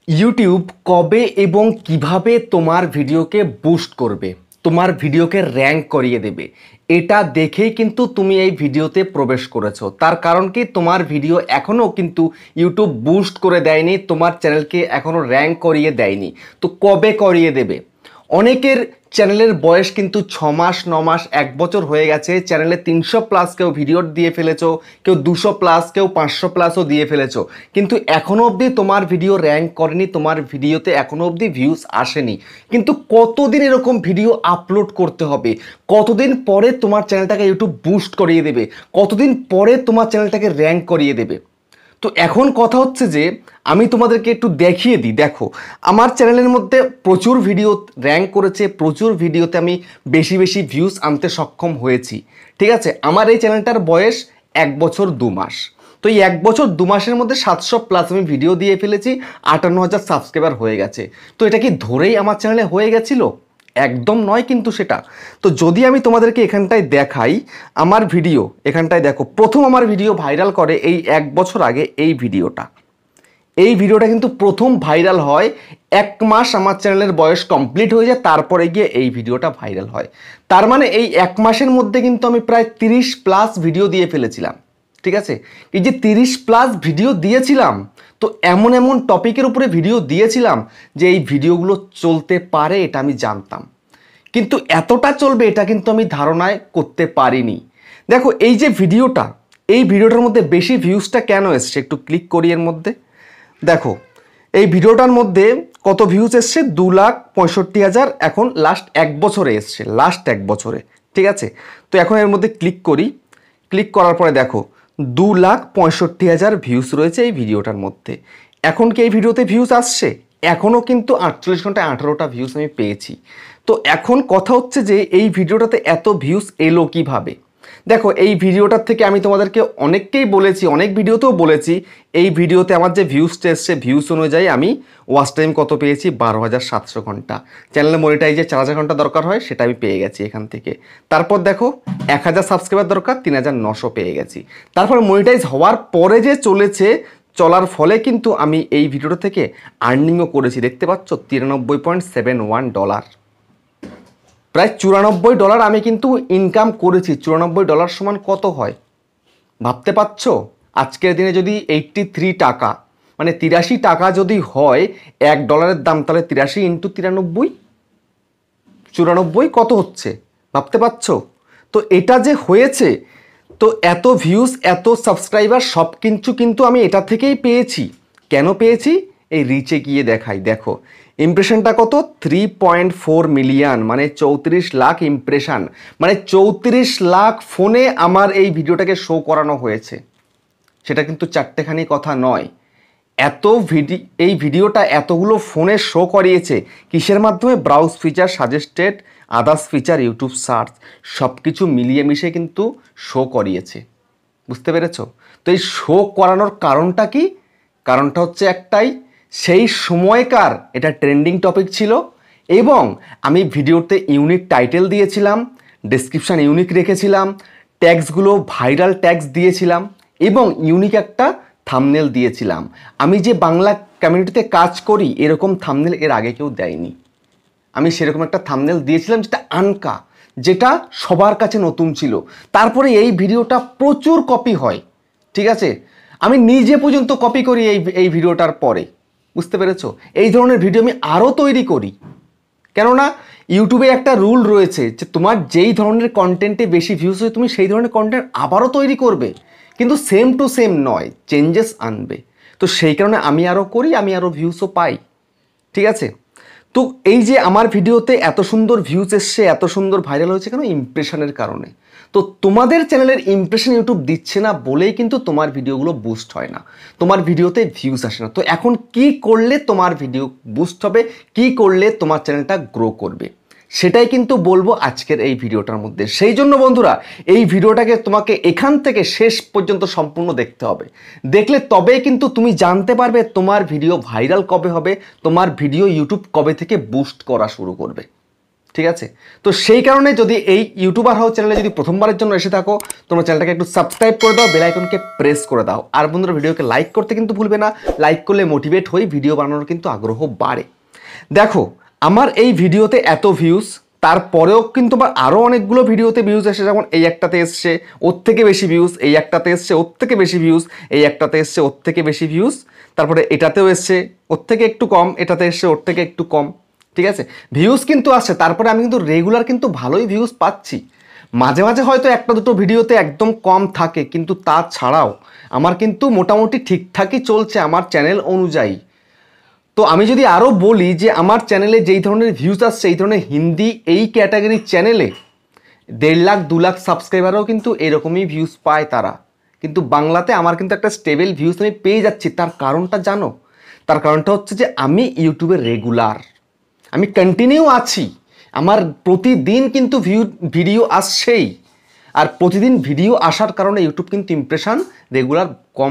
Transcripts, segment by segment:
YouTube কবে এবং কিভাবে তোমার ভিডিওকে বুস্ট করবে, তোমার ভিডিওকে র্যাঙ্ক করিয়ে দেবে, এটা দেখেই কিন্তু তুমি এই ভিডিওতে প্রবেশ করেছো। তার কারণ কি, তোমার ভিডিও এখনও কিন্তু ইউটিউব বুস্ট করে দেয়নি, তোমার চ্যানেলকে এখনও র্যাঙ্ক করিয়ে দেয়নি। তো কবে করিয়ে দেবে? অনেকের চ্যানেলের বয়স কিন্তু 6 মাস, 9 মাস, 1 বছর হয়ে গেছে। চ্যানেলে 300 প্লাস কেউ ভিডিও দিয়ে ফেলেছো, কেউ 200 প্লাস, কেউ 500 প্লাসও দিয়ে ফেলেছো, কিন্তু এখনও অবধি তোমার ভিডিও র্যাঙ্ক করেনি, তোমার ভিডিওতে এখনও অবধি ভিউজ আসেনি। কিন্তু কতদিন এরকম ভিডিও আপলোড করতে হবে? কতদিন পরে তোমার চ্যানেলটাকে ইউটিউব বুস্ট করিয়ে দেবে? কতদিন পরে তোমার চ্যানেলটাকে র্যাঙ্ক করিয়ে দেবে? তো এখন কথা হচ্ছে যে আমি তোমাদেরকে একটু দেখিয়ে দিই। দেখো, আমার চ্যানেলের মধ্যে প্রচুর ভিডিও র্যাঙ্ক করেছে, প্রচুর ভিডিওতে আমি বেশি বেশি ভিউজ আনতে সক্ষম হয়েছি। ঠিক আছে, আমার এই চ্যানেলটার বয়স 1 বছর 2 মাস। তো এই 1 বছর 2 মাসের মধ্যে 700 প্লাস আমি ভিডিও দিয়ে ফেলেছি, 58,000 সাবস্ক্রাইবার হয়ে গেছে। তো এটা কি ধরেই আমার চ্যানেলে হয়ে গেছিলো? একদম নয় কিন্তু সেটা। তো যদি আমি তোমাদেরকে এখানটায় দেখাই আমার ভিডিও, এখানটায় দেখো, প্রথম আমার ভিডিও ভাইরাল করে এই 1 বছর আগে এই ভিডিওটা কিন্তু প্রথম ভাইরাল হয় 1 মাস আমার চ্যানেলের বয়স কমপ্লিট হয়ে যায়, তারপরে গিয়ে এই ভিডিওটা ভাইরাল হয়। তার মানে এই 1 মাসের মধ্যে কিন্তু আমি প্রায় 30 প্লাস ভিডিও দিয়ে ফেলেছিলাম। ঠিক আছে, এই যে 30 প্লাস ভিডিও দিয়েছিলাম, তো এমন এমন টপিকের উপরে ভিডিও দিয়েছিলাম যে এই ভিডিওগুলো চলতে পারে এটা আমি জানতাম, কিন্তু এতটা চলবে এটা কিন্তু আমি ধারণায় করতে পারিনি। দেখো, এই যে ভিডিওটা, এই ভিডিওটার মধ্যে বেশি ভিউজটা কেন এসছে, একটু ক্লিক করি এর মধ্যে। দেখো, এই ভিডিওটার মধ্যে কত ভিউজ এসছে? 2,65,000 এখন লাস্ট 1 বছরে এসছে, লাস্ট 1 বছরে। ঠিক আছে, তো এখন এর মধ্যে ক্লিক করি। ক্লিক করার পরে দেখো 2,65,000 ভিউজ রয়েছে এই ভিডিওটার মধ্যে। এখন কি এই ভিডিওতে ভিউজ আসছে? এখনও কিন্তু 48 ঘন্টায় 18টা ভিউজ আমি পেয়েছি। তো এখন কথা হচ্ছে যে এই ভিডিওটাতে এত ভিউজ এলো কিভাবে? দেখো, এই ভিডিওটার থেকে আমি তোমাদেরকে অনেককেই বলেছি, অনেক ভিডিওতেও বলেছি, এই ভিডিওতে আমার যে ভিউজটা এসছে, ভিউজ অনুযায়ী আমি ওয়াচ টাইম কত পেয়েছি? 12,700 ঘন্টা। চ্যানেলে মনিটাইজে 4,000 ঘন্টা দরকার হয়, সেটা আমি পেয়ে গেছি এখান থেকে। তারপর দেখো, 1,000 সাবস্ক্রাইবার দরকার, 3,900 পেয়ে গেছি। তারপর মনিটাইজ হওয়ার পরে যে চলার ফলে কিন্তু আমি এই ভিডিওটা থেকে আর্নিংও করেছি। দেখতে পাচ্ছ, $93.71, প্রায় $94 আমি কিন্তু ইনকাম করেছি। $94 সমান কত হয় ভাবতে পারছো? আজকের দিনে যদি 83 টাকা, মানে 83 টাকা যদি হয় $1 দাম, তাহলে 83 ইন্টু 93, 94 কত হচ্ছে ভাবতে পারছো? তো এটা যে হয়েছে, তো এত ভিউজ, এত সাবস্ক্রাইবার সব কিছু কিন্তু আমি এটা থেকেই পেয়েছি। কেন পেয়েছি? এই রিচে গিয়ে দেখাই। দেখো, ইমপ্রেশনটা কত? 3.4 মিলিয়ন, মানে 34 লাখ ইমপ্রেশন, মানে 34 লাখ ফোনে আমার এই ভিডিওটাকে শো করানো হয়েছে। সেটা কিন্তু চারটেখানি কথা নয়। এই ভিডিওটা এতগুলো ফোনে শো করিয়েছে কিসের মাধ্যমে? Browse feature, suggested, others feature, YouTube search, সব কিছু মিলিয়ে মিশে কিন্তু শো করিয়েছে। বুঝতে পেরেছ? তো এই শো করানোর কারণটা কি? কারণটা হচ্ছে একটাই, সেই সময়কার এটা ট্রেন্ডিং টপিক ছিল, এবং আমি ভিডিওতে ইউনিক টাইটেল দিয়েছিলাম, ডেসক্রিপশান ইউনিক রেখেছিলাম, ট্যাগসগুলো ভাইরাল ট্যাগস দিয়েছিলাম, এবং ইউনিক একটা থাম্বনেল দিয়েছিলাম। আমি যে বাংলা কমিউনিটিতে কাজ করি, এরকম থাম্বনেল এর আগে কেউ দেয়নি। আমি সেরকম একটা থাম্বনেল দিয়েছিলাম যেটা আনকা, যেটা সবার কাছে নতুন ছিল। তারপরে এই ভিডিওটা প্রচুর কপি হয়। ঠিক আছে, আমি নিজে পর্যন্ত কপি করি এই ভিডিওটার পরে। বুঝতে পেরেছো? এই ধরনের ভিডিও আমি আরও তৈরি করি, কেননা ইউটিউবে একটা রুল রয়েছে যে তোমার যেই ধরনের কন্টেন্টে বেশি ভিউজ হয়, তুমি সেই ধরনের কন্টেন্ট আবারও তৈরি করবে, কিন্তু সেম টু সেম নয়, চেঞ্জেস আনবে। তো সেই কারণে আমি আরও করি, আমি আরও ভিউজও পাই। ঠিক আছে, তো এই যে আমার ভিডিওতে এত সুন্দর ভিউজ এসছে, এত সুন্দর ভাইরাল হয়েছে, কেন? ইমপ্রেশনের কারণে। তো তোমাদের চ্যানেলের ইমপ্রেশন ইউটিউব দিচ্ছে না বলেই কিন্তু তোমার ভিডিওগুলো বুস্ট হয় না, তোমার ভিডিওতে ভিউজ আসে না। তো এখন কি করলে তোমার ভিডিও বুস্ট হবে, কি করলে তোমার চ্যানেলটা গ্রো করবে, সেটাই কিন্তু বলবো আজকের এই ভিডিওটার মধ্যে। সেই জন্য বন্ধুরা, এই ভিডিওটাকে তোমাকে এখান থেকে শেষ পর্যন্ত সম্পূর্ণ দেখতে হবে। দেখলে তবেই কিন্তু তুমি জানতে পারবে তোমার ভিডিও ভাইরাল কবে হবে, তোমার ভিডিও ইউটিউব কবে থেকে বুস্ট করা শুরু করবে। ঠিক আছে? তো সেই কারণে যদি এই ইউটিউবার হাউ চ্যানেলে যদি প্রথমবারের জন্য এসে থাকো, তোমরা চ্যানেলটাকে একটু সাবস্ক্রাইব করে দাও, বেল আইকনকে প্রেস করে দাও। আর বন্ধুরা ভিডিওকে লাইক করতে কিন্তু ভুলবে না, লাইক করলে মোটিভেট হই, ভিডিও বানানোর কিন্তু আগ্রহ বাড়ে। দেখো আমার এই ভিডিওতে এত ভিউজ, তারপরেও কিন্তু আবার আরও অনেকগুলো ভিডিওতে ভিউজ এসে, যেমন এই একটাতে এসছে ওর থেকে বেশি ভিউজ, এই একটাতে এসছে ওর থেকে বেশি ভিউজ, এই একটাতে এসছে ওর থেকে বেশি ভিউজ, তারপরে এটাতেও এসছে ওর থেকে একটু কম, এটাতে এসছে ওর থেকে একটু কম। ঠিক আছে, ভিউজ কিন্তু আসছে, তারপরে আমি কিন্তু রেগুলার কিন্তু ভালোই ভিউজ পাচ্ছি। মাঝে মাঝে হয়তো একটা দুটো ভিডিওতে একদম কম থাকে, কিন্তু তাছাড়াও আমার কিন্তু মোটামুটি ঠিকঠাকই চলছে আমার চ্যানেল অনুযায়ী। তো আমি যদি আরও বলি যে আমার চ্যানেলে যেই ধরনের ভিউজ আসছে, এই ধরনের হিন্দি এই ক্যাটাগরির চ্যানেলে 1.5 লাখ 2 লাখ সাবস্ক্রাইবারও কিন্তু এরকমই ভিউজ পায় তারা। কিন্তু বাংলাতে আমার কিন্তু একটা স্টেবল ভিউজ আমি পেয়ে যাচ্ছি। তার কারণটা জানো? তার কারণটা হচ্ছে যে আমি ইউটিউবে রেগুলার, আমি কন্টিনিউ আছি, আমার প্রতিদিন কিন্তু ভিডিও আসছেই। আর প্রতিদিন ভিডিও আসার কারণে ইউটিউব কিন্তু ইমপ্রেশন রেগুলার কম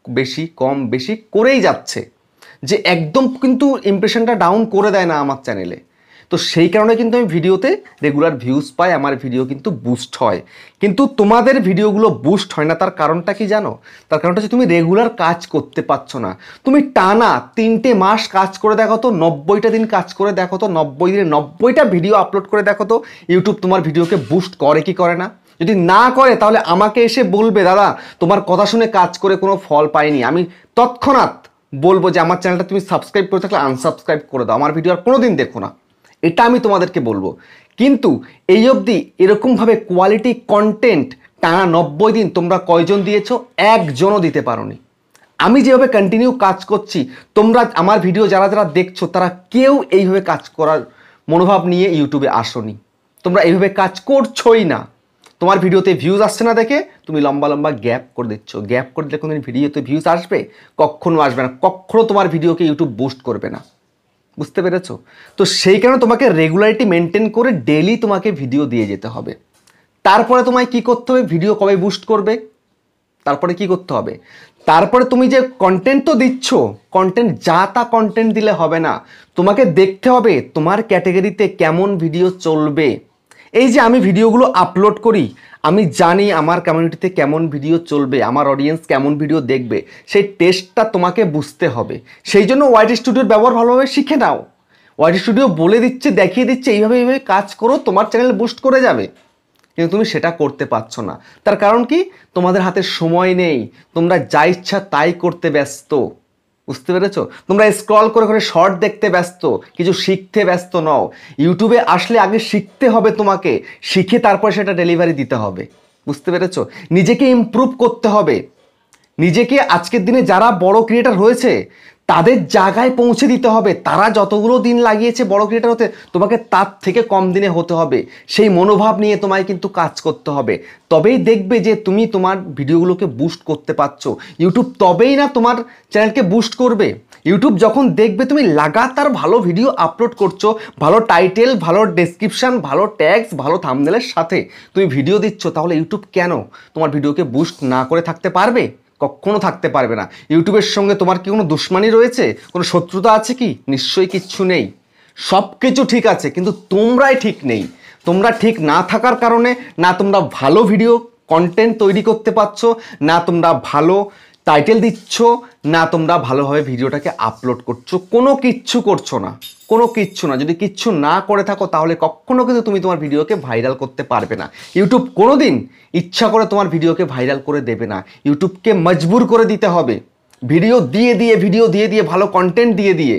বেশি করেই যাচ্ছে, যে একদম কিন্তু ইমপ্রেশনটা ডাউন করে দেয় না আমার চ্যানেলে। তো সেই কারণে কিন্তু আমি ভিডিওতে রেগুলার ভিউজ পাই, আমার ভিডিও কিন্তু বুস্ট হয়। কিন্তু তোমাদের ভিডিওগুলো বুস্ট হয় না, তার কারণটা কি জানো? তার কারণটা হচ্ছে তুমি রেগুলার কাজ করতে পারছো না। তুমি টানা 3টে মাস কাজ করে দেখো তো, 90টা দিন কাজ করে দেখো তো, 90 দিনে 90টা ভিডিও আপলোড করে দেখো তো, ইউটিউব তোমার ভিডিওকে বুস্ট করে কি করে না? যদি না করে তাহলে আমাকে এসে বলবে, দাদা তোমার কথা শুনে কাজ করে কোনো ফল পাইনি। আমি তৎক্ষণাৎ বলবো যে আমার চ্যানেলটা তুমি সাবস্ক্রাইব করে থাকলে আনসাবস্ক্রাইব করে দাও, আমার ভিডিও আর কোনোদিন দেখো না। এটা আমি তোমাদেরকে বলবো। কিন্তু এই অবধি এরকমভাবে কোয়ালিটি কন্টেন্ট টানা 90 দিন তোমরা কয়জন দিয়েছো? একজনও দিতে পারোনি। আমি যেভাবে কন্টিনিউ কাজ করছি, তোমরা আমার ভিডিও যারা যারা দেখছো তারা কেউ এইভাবে কাজ করার মনোভাব নিয়ে ইউটিউবে আসোনি। তোমরা এইভাবে কাজ করছোই না। তোমার ভিডিওতে ভিউজ আসছে না দেখে তুমি লম্বা লম্বা গ্যাপ করে দিচ্ছ। গ্যাপ করে দিলে কোনোদিন ভিডিওতে ভিউজ আসবে? কখনো আসবে না। কখনো তোমার ভিডিওকে ইউটিউব বুস্ট করবে না। বুঝতে পেরেছো? তো সেই কারণে তোমাকে রেগুলারিটি মেনটেন করে ডেইলি তোমাকে ভিডিও দিয়ে যেতে হবে। তারপরে তোমায় কি করতে হবে? ভিডিও কবে বুস্ট করবে, তারপরে কি করতে হবে? তারপরে তুমি যে কন্টেন্ট তো দিচ্ছ, কন্টেন্ট যা তা কন্টেন্ট দিলে হবে না। তোমাকে দেখতে হবে তোমার ক্যাটাগরিতে কেমন ভিডিও চলবে। এই যে আমি ভিডিওগুলো আপলোড করি, আমি জানি আমার কমিউনিটিতে কেমন ভিডিও চলবে, আমার অডিয়েন্স কেমন ভিডিও দেখবে, সেই টেস্টটা তোমাকে বুঝতে হবে। সেই জন্য ওয়াইটি স্টুডিওর ব্যবহার ভালোভাবে শিখে নাও। ওয়াইটি স্টুডিও বলে দিচ্ছে, দেখিয়ে দিচ্ছে, এইভাবে এইভাবে কাজ করো, তোমার চ্যানেল বুস্ট করে যাবে। কিন্তু তুমি সেটা করতে পারছো না। তার কারণ কি? তোমাদের হাতে সময় নেই, তোমরা যা ইচ্ছা তাই করতে ব্যস্ত। বুঝতে পেরেছো? তোমরা স্ক্রল করে করে শর্ট দেখতে ব্যস্ত, কিছু শিখতে ব্যস্ত নও। ইউটিউবে আসলে আগে শিখতে হবে তোমাকে, শিখে তারপর সেটা ডেলিভারি দিতে হবে। বুঝতে পেরেছো? নিজেকে ইমপ্রুভ করতে হবে, নিজেকে আজকের দিনে যারা বড় ক্রিয়েটার হয়েছে তাদের জায়গায় পৌঁছে দিতে হবে। তারা যতগুলো দিন লাগিয়েছে বড় ক্রিয়েটার হতে, তোমাকে তার থেকে কম দিনে হতে হবে। সেই মনোভাব নিয়ে তোমায় কিন্তু কাজ করতে হবে। তবেই দেখবে যে তুমি তোমার ভিডিওগুলোকে বুস্ট করতে পারছো। ইউটিউব তবেই না তোমার চ্যানেলকে বুস্ট করবে। ইউটিউব যখন দেখবে তুমি লাগাতার ভালো ভিডিও আপলোড করছো, ভালো টাইটেল, ভালো ডেসক্রিপশন, ভালো ট্যাগস, ভালো থাম্বনেলের সাথে তুমি ভিডিও দিচ্ছ, তাহলে ইউটিউব কেন তোমার ভিডিওকে বুস্ট না করে থাকতে পারবে? কখনো থাকতে পারবে না। ইউটিউবের সঙ্গে তোমার কি কোনো দুশ্মনী রয়েছে, কোনো শত্রুতা আছে কি? নিশ্চয়ই কিচ্ছু নেই। সব কিছু ঠিক আছে, কিন্তু তোমরাই ঠিক নেই। তোমরা ঠিক না থাকার কারণে না তোমরা ভালো ভিডিও কন্টেন্ট তৈরি করতে পারছো, না তোমরা ভালো টাইটেল দিচ্ছ, না তোমরা ভালোভাবে ভিডিওটাকে আপলোড করছো। কোনো কিচ্ছু করছো না, কোনো কিচ্ছু না। যদি কিচ্ছু না করে থাকো তাহলে কখনো কিন্তু তুমি তোমার ভিডিওকে ভাইরাল করতে পারবে না। ইউটিউব কোনোদিন ইচ্ছা করে তোমার ভিডিওকে ভাইরাল করে দেবে না। ইউটিউবকে মজবুর করে দিতে হবে, ভিডিও দিয়ে দিয়ে ভালো কন্টেন্ট দিয়ে দিয়ে।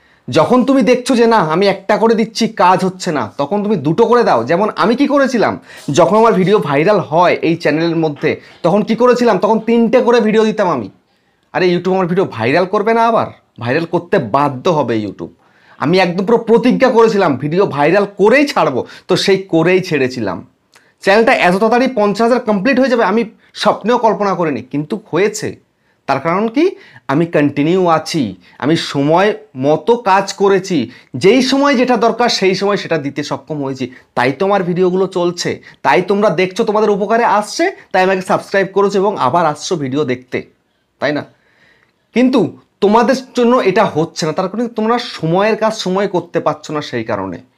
যখন তুমি দেখছো যে না আমি একটা করে দিচ্ছি কাজ হচ্ছে না, তখন তুমি দুটো করে দাও। যেমন আমি কি করেছিলাম, যখন আমার ভিডিও ভাইরাল হয় এই চ্যানেলের মধ্যে, তখন কি করেছিলাম, তখন 3টে করে ভিডিও দিতাম আমি। আরে ইউটিউব আমার ভিডিও ভাইরাল করবে না? আবার ভাইরাল করতে বাধ্য হবে ইউটিউব। আমি একদম পুরো প্রতিজ্ঞা করেছিলাম ভিডিও ভাইরাল করেই ছাড়বো, তো সেই করেই ছেড়েছিলাম। চ্যানেলটা এত তাড়াতাড়ি 50,000 কমপ্লিট হয়ে যাবে আমি স্বপ্নেও কল্পনা করিনি, কিন্তু হয়েছে। তার কারণ কি? আমি কন্টিনিউ আছি, আমি সময় মতো কাজ করেছি, যেই সময় যেটা দরকার সেই সময় সেটা দিতে সক্ষম হয়েছি। তাই তো আমার ভিডিওগুলো চলছে, তাই তোমরা দেখছো, তোমাদের উপকারে আসছে, তাই আমাকে সাবস্ক্রাইব করেছো এবং আবার আসছো ভিডিও দেখতে, তাই না? কিন্তু তোমাদের জন্য এটা হচ্ছে না, তার কারণে তোমরা সময়ের কাজ সময় করতে পারছো না। সেই কারণে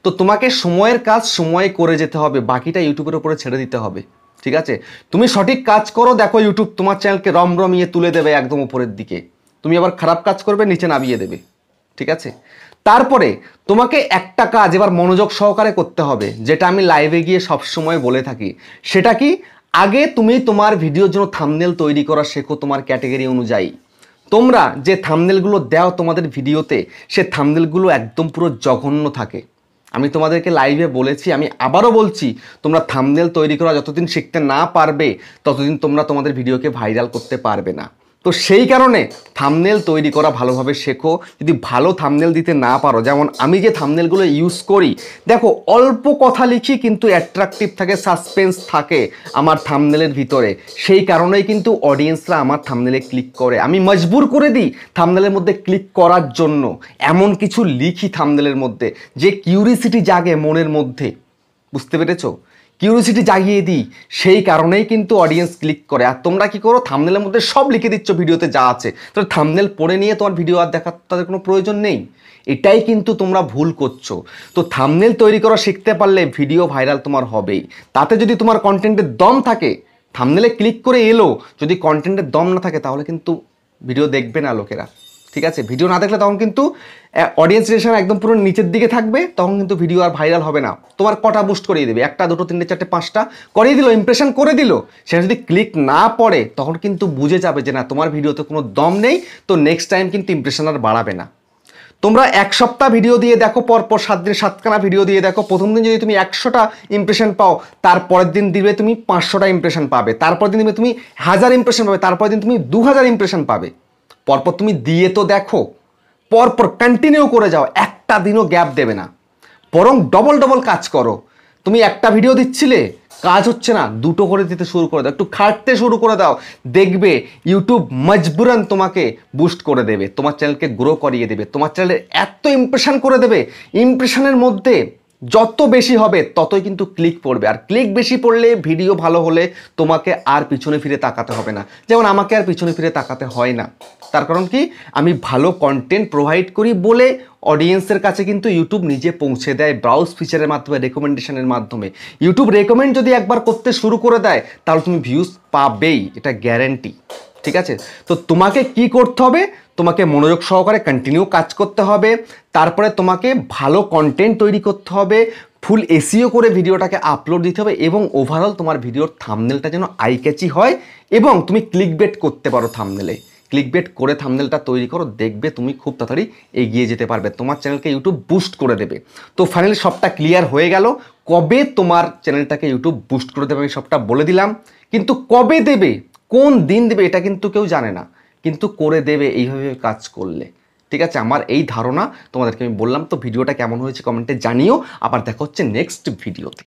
তো তোমাকে সময়ের কাজ সময়ে করে যেতে হবে, বাকিটা ইউটিউবের উপরে ছেড়ে দিতে হবে। ঠিক আছে, তুমি সঠিক কাজ করো, দেখো ইউটিউব তোমার চ্যানেলকে রমরমিয়ে তুলে দেবে একদম উপরের দিকে। তুমি আবার খারাপ কাজ করবে, নিচে নামিয়ে দেবে। ঠিক আছে, তারপরে তোমাকে একটা কাজ এবার মনোযোগ সহকারে করতে হবে, যেটা আমি লাইভে গিয়ে সবসময় বলে থাকি। সেটা কি, আগে তুমি তোমার ভিডিওর জন্য থাম্বনেল তৈরি করা শেখো তোমার ক্যাটাগরি অনুযায়ী। তোমরা যে থাম্বনেলগুলো দাও তোমাদের ভিডিওতে, সে থাম্বনেলগুলো একদম পুরো জঘন্য থাকে। আমি তোমাদেরকে লাইভে বলেছি, আমি আবারও বলছি, তোমরা থাম্বনেল তৈরি করা যতদিন শিখতে না পারবে ততদিন তোমরা তোমাদের ভিডিওকে ভাইরাল করতে পারবে না। তো সেই কারণে থাম্বনেল তৈরি করা ভালোভাবে শেখো। যদি ভালো থাম্বনেল দিতে না পারো, যেমন আমি যে থাম্বনেলগুলো ইউজ করি, দেখো অল্প কথা লিখি কিন্তু অ্যাট্রাকটিভ থাকে, সাসপেন্স থাকে আমার থাম্বনেলের ভিতরে। সেই কারণেই কিন্তু অডিয়েন্সরা আমার থাম্বনেলে ক্লিক করে। আমি মজবুর করে দিই থাম্বনেলের মধ্যে ক্লিক করার জন্য। এমন কিছু লিখি থাম্বনেলের মধ্যে যে কিউরিসিটি জাগে মনের মধ্যে। বুঝতে পেরেছো? কিউরিসিটি জাগিয়ে দিই, সেই কারণেই কিন্তু অডিয়েন্স ক্লিক করে। আর তোমরা কি করো, থাম্বনেলের মধ্যে সব লিখে দিচ্ছ ভিডিওতে যা আছে, তো থাম্বনেল পড়ে নিয়ে তোমার ভিডিও আর দেখার তাদের কোনো প্রয়োজন নেই। এটাই কিন্তু তোমরা ভুল করছো। তো থাম্বনেল তৈরি করা শিখতে পারলে ভিডিও ভাইরাল তোমার হবেই। তাতে যদি তোমার কন্টেন্টের দম থাকে, থাম্বনেলে ক্লিক করে এলো, যদি কন্টেন্টের দম না থাকে তাহলে কিন্তু ভিডিও দেখবে না লোকেরা। ঠিক আছে, ভিডিও না দেখলে তখন কিন্তু অডিয়েন্স রিলেশন একদম পুরো নিচের দিকে থাকবে, তখন কিন্তু ভিডিও আর ভাইরাল হবে না। তোমার কটা বুস্ট করিয়ে দেবে, একটা দুটো তিনটে চারটে পাঁচটা করিয়ে দিল, ইমপ্রেশন করে দিল, সেটা যদি ক্লিক না পড়ে তখন কিন্তু বুঝে যাবে যে না, তোমার ভিডিওতে কোনো দম নেই। তো নেক্সট টাইম কিন্তু ইমপ্রেশন আর বাড়াবে না। তোমরা এক সপ্তাহ ভিডিও দিয়ে দেখো, পরপর 7 দিন 7খানা ভিডিও দিয়ে দেখো। প্রথম দিন যদি তুমি 100টা ইমপ্রেশন পাও, তারপরের দিন দিবে তুমি 500টা ইমপ্রেশন পাবে, তারপর দিন দিবে তুমি 1000 ইমপ্রেশন পাবে, তারপরের দিন তুমি 2000 ইমপ্রেশন পাবে। পরপর তুমি দিয়ে তো দেখো, পরপর কন্টিনিউ করে যাও, একটা দিনও গ্যাপ দেবে না, বরং ডবল ডবল কাজ করো। তুমি একটা ভিডিও দিচ্ছিলে, কাজ হচ্ছে না, দুটো করে দিতে শুরু করে দাও, একটু খাটতে শুরু করে দাও। দেখবে ইউটিউব মজবুরান তোমাকে বুস্ট করে দেবে, তোমার চ্যানেলকে গ্রো করিয়ে দেবে, তোমার চ্যানেলে এত ইমপ্রেশন করে দেবে। ইমপ্রেশনের মধ্যে যত বেশি হবে ততই কিন্তু ক্লিক পড়বে, আর ক্লিক বেশি পড়লে, ভিডিও ভালো হলে তোমাকে আর পিছনে ফিরে তাকাতে হবে না। যেমন আমাকে আর পিছনে ফিরে তাকাতে হয় না। তার কারণ কি, আমি ভালো কন্টেন্ট প্রোভাইড করি বলে অডিয়েন্সের কাছে কিন্তু ইউটিউব নিজে পৌঁছে দেয় ব্রাউজ ফিচারের মাধ্যমে, রেকমেন্ডেশনের মাধ্যমে। ইউটিউব রেকমেন্ড যদি একবার করতে শুরু করে দেয় তাহলে তুমি ভিউজ পাবেই, এটা গ্যারেন্টি। ঠিক আছে, তো তোমাকে কি করতে হবে, তোমাকে মনোযোগ সহকারে কন্টিনিউ কাজ করতে হবে। তারপরে তোমাকে ভালো কন্টেন্ট তৈরি করতে হবে, ফুল এসইও করে ভিডিওটাকে আপলোড দিতে হবে, এবং ওভারঅল তোমার ভিডিওর থাম্বনেলটা যেন আই ক্যাচি হয়, এবং তুমি ক্লিকবেট করতে পারো থাম্বনেলে। ক্লিকবেট করে থাম্বনেলটা তৈরি করো, দেখবে তুমি খুব তাড়াতাড়ি এগিয়ে যেতে পারবে, তোমার চ্যানেলকে ইউটিউব বুস্ট করে দেবে। তো ফাইনালি সবটা ক্লিয়ার হয়ে গেল। কবে তোমার চ্যানেলটাকে ইউটিউব বুস্ট করে দেবে আমি সবটা বলে দিলাম, কিন্তু কবে দেবে, কোন দিন দেবে, এটা কিন্তু কেউ জানে না, কিন্তু করে দেবে এইভাবে কাজ করলে। ঠিক আছে, আমার এই ধারণা তোমাদেরকে আমি বললাম। তো ভিডিওটা কেমন হয়েছে কমেন্টে জানিও। আবার দেখা হচ্ছে নেক্সট ভিডিওতে।